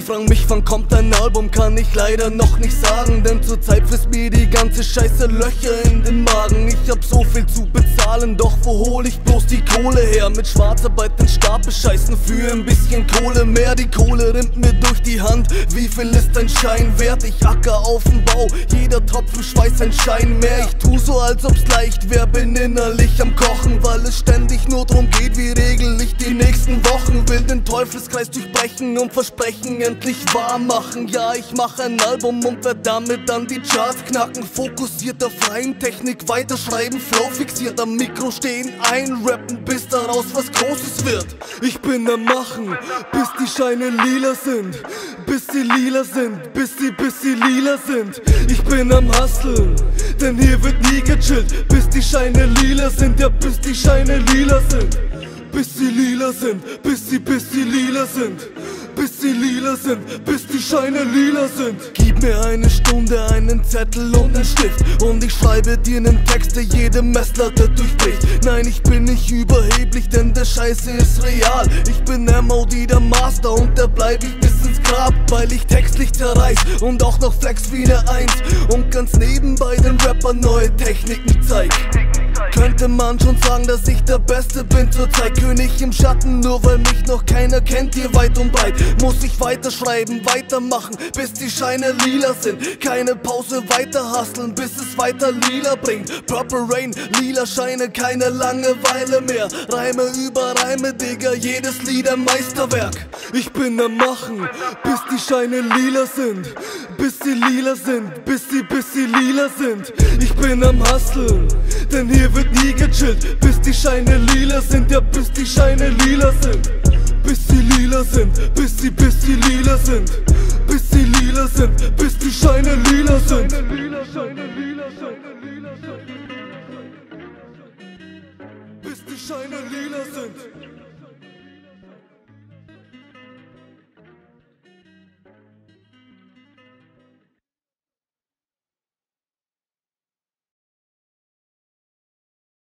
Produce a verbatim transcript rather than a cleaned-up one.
fragen mich, wann kommt ein Album, kann ich leider noch nicht sagen, denn zurzeit frisst mir die ganze Scheiße Löcher in den Magen. Ich hab so viel zu bezahlen, doch wo hol ich bloß die Kohle her? Mit Schwarzarbeit den Stab bescheißen für ein bisschen Kohle mehr. Die Kohle rinnt mir durch die Hand, wie viel ist ein Schein wert? Ich acker auf dem Bau, jeder Tropfen Schweiß ein Schein mehr. Ich tu so, als ob's leicht wär, bin innerlich am Kochen, weil es ständig nur drum geht, wie regel ich die nächsten Wochen. Will den Teufelskreis durchbrechen und Versprechen endlich wahr machen. Ja, ich mach ein Album und werd damit dann die Charts knacken. Fokussiert auf Reimtechnik, weiterschreiben, Flow fixiert, am Mikro stehen, einrappen, bis daraus was Großes wird. Ich bin am Machen, bis die Scheine lila sind, bis sie lila sind, bis sie, bis sie lila sind. Ich bin am Hustlen, denn hier wird nie gechillt, bis die Scheine lila sind, ja bis die Scheine lila sind. Bis sie lila sind, bis sie, bis sie lila sind, bis sie lila sind, bis die Scheine lila sind. Gib mir eine Stunde, einen Zettel und einen Stift und ich schreibe dir nen Text, der jede Messlatte durchbricht. Nein, ich bin nicht überheblich, denn der Scheiße ist real. Ich bin M O D, der Master, und da bleib ich bis ins Grab, weil ich textlich zerreiß und auch noch flex wie ne Eins und ganz nebenbei den Rappern neue Techniken zeig. Könnte man schon sagen, dass ich der Beste bin zurzeit, König im Schatten, nur weil mich noch keiner kennt hier weit und breit. Muss ich weiterschreiben, weitermachen, bis die Scheine lila sind. Keine Pause, weiter hustlen, bis es weiter lila bringt. Purple Rain, lila Scheine, keine Langeweile mehr. Reime über Reime, Digga, jedes Lied ein Meisterwerk. Ich bin am Machen, bis die Scheine lila sind, bis sie lila sind, bis sie, bis sie lila sind. Ich bin am Hustlen, denn hier wird nie gechillt, bis die Scheine lila sind, ja bis die Scheine lila sind. Bis sie lila sind, bis sie, bis sie lila sind, bis sie lila sind, bis die Scheine lila sind. Bis die Scheine lila sind.